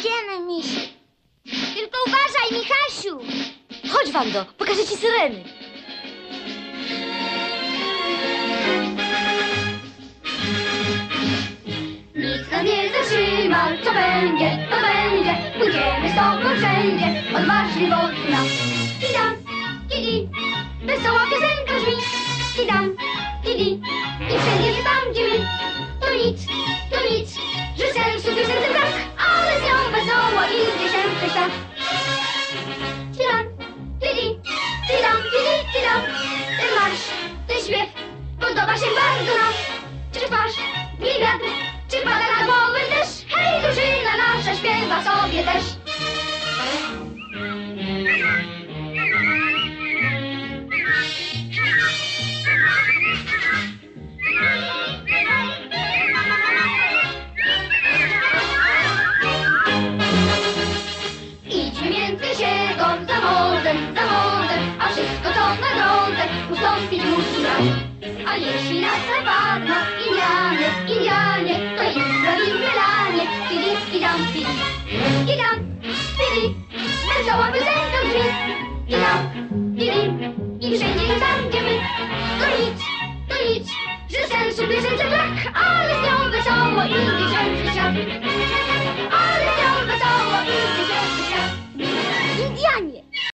Idziemy, misiu. Tylko uważaj, Michasiu. Chodź, Wando, pokażę ci syreny. Nic nas nie zatrzyma, co będzie, to będzie. Pójdziemy z tobą wszędzie, odważnie wokół nas. Kidam, kidi, wesoła piosenka brzmi. Kidam, kidi, i wszędzie tam, gdzie my. To nic, że sensu piosence brak, ale z nią wesoło idzie się w świat. Kidam, kidi, kidam, ten marsz, ten śpiew, podoba się bardzo nam. Czy trwasz, mi wiatr, czy pada na głowę też? Hej, drużyna nasza śpiewa sobie też. Idźmy między siebie za mordem, a wszystko co na drodze ustąpić musi nam. A jeśli nas zapadną Indianie, to im sprawimy lanie. Kidam, wesoła piosenka brzmi. Kidam, i wszędzie tam, gdzie my. To nic, że sensu piosence brak, ale z nią wesoło idzie się w świat.